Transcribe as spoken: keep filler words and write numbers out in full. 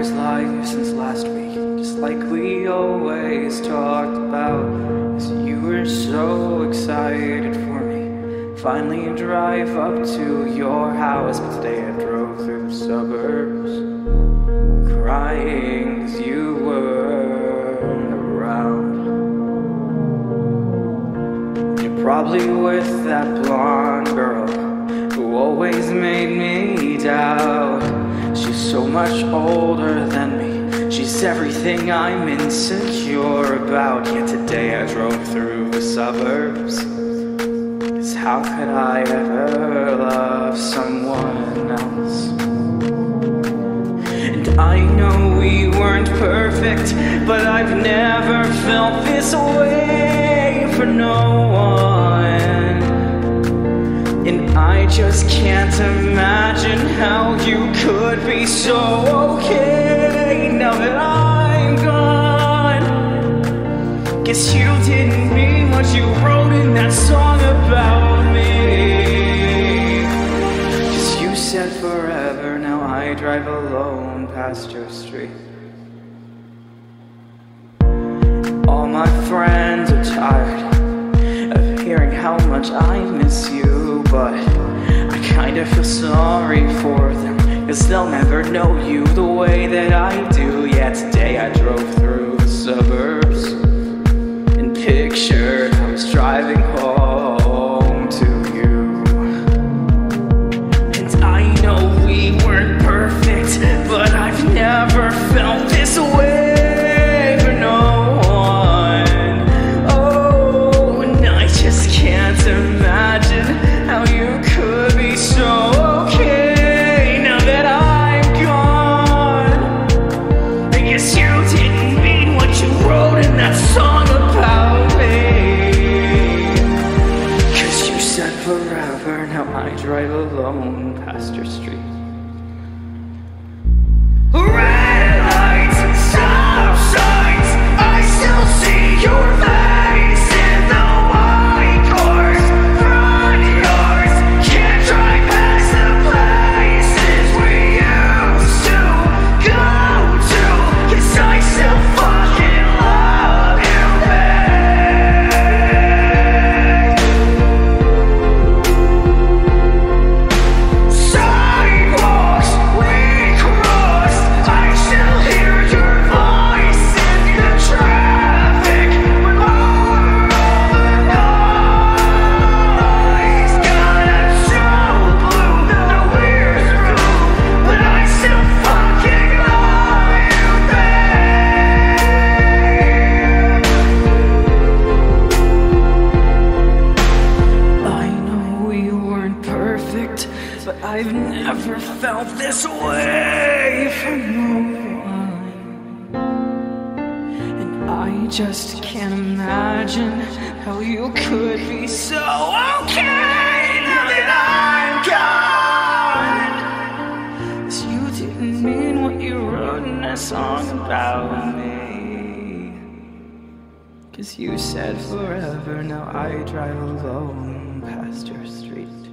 his life since last week, just like we always talked about. 'Cause you were so excited for me, finally drive up to your house. But today I drove through the suburbs, crying 'cause you weren't around. You're probably with that blonde girl who always made me doubt. She's so much older than me, she's everything I'm insecure about. Yet today I drove through the suburbs, 'cause how could I ever love someone else? And I know we weren't perfect, but I've never felt this way for no one. And I just can't imagine how you could be so okay now that I'm gone. Guess you didn't mean what you wrote in that song about me. 'Cause you said forever, now I drive alone past your street. All my friends are tired of hearing how much I miss you, but I kinda feel sorry for them, 'cause they'll never know you the way that I do. Yeah, today I drove through the suburbs and pictured I was driving home to you. And I know we weren't perfect, but I've never felt this way for no one. Oh, and I just can't imagine how you could be so okay now that I'm gone. I guess you didn't mean what you wrote in that song about me. 'Cause you said forever, now I drive alone past your street. Red lights, stop signs, I still see your face in the white cars, front yards. Can't drive past the places we used to go to, 'cause I still fucking love you, babe. Sidewalks we crossed, I still hear your voice in the traffic. But over all the noise, God, I'm so blue, the weird blue, but I still fucking love you, babe. I know we weren't perfect, but I've never felt this way for no one. And I just can't imagine how you could be so okay now that I'm gone. 'Cause you didn't mean what you wrote in that song about me. 'Cause you said forever, now I drive alone past your street.